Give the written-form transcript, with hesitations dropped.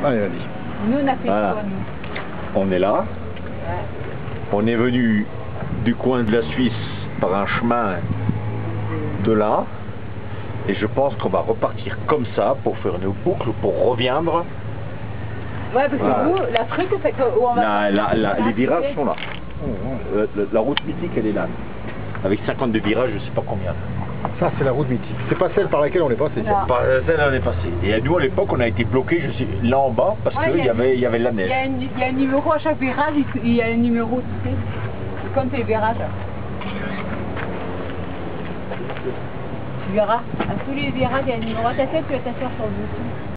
Allez, vas-y. Nous, on a fait Voilà. quoi, nous? On est là. Ouais. On est venu du coin de la Suisse par un chemin de là. Et je pense qu'on va repartir comme ça pour faire une boucle, pour reviendre. Ouais, parce Voilà. que vous, la truc, c'est que où on va... Les virages sont là. La route mythique, elle est là. Avec 52 virages, je sais pas combien. Ça, c'est la route mythique. C'est pas celle par laquelle on est passé. Non. Celle-là, on est passé. Et nous, à l'époque, on a été bloqués, je sais, là en bas, parce Ouais, qu'il y avait de la Il neige. y a un numéro à chaque virage, il y a un numéro, tu sais. C'est comme tes virages. Tu verras, à tous les virages, il y a un numéro. À ta tête, tu vas t'asseoir sur le dessus.